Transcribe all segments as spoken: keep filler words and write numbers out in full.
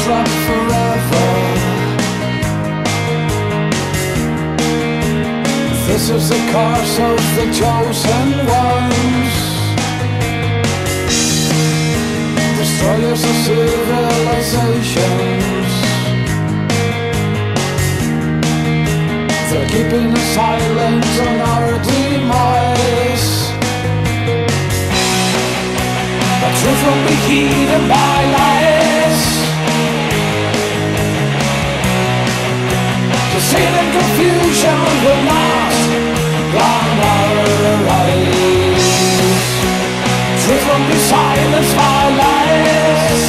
from forever. This is the curse of the chosen ones, destroyers of civilizations. They're keeping us silent on our demise. The truth will be heeded by lies. Deceit and confusion will not blind our eyes. Truth will be silenced by lies.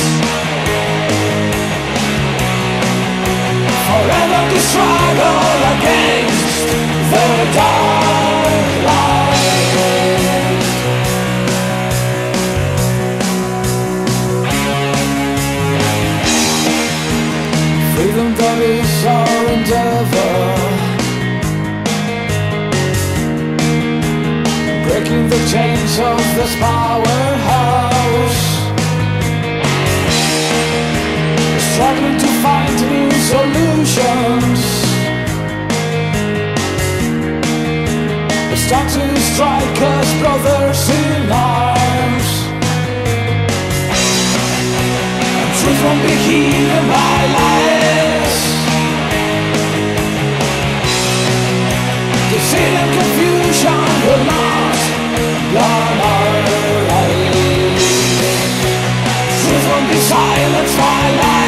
Forever to struggle against the dark light. Freedom, that is our endeavor. Breaking the chains of this powerhouse. Struggling to find new solutions. It's time to strike us, brothers in arms. Truth won't be heeded by lies. Deceit and confusion will not blind our eyes. Truth won't be silenced by lies.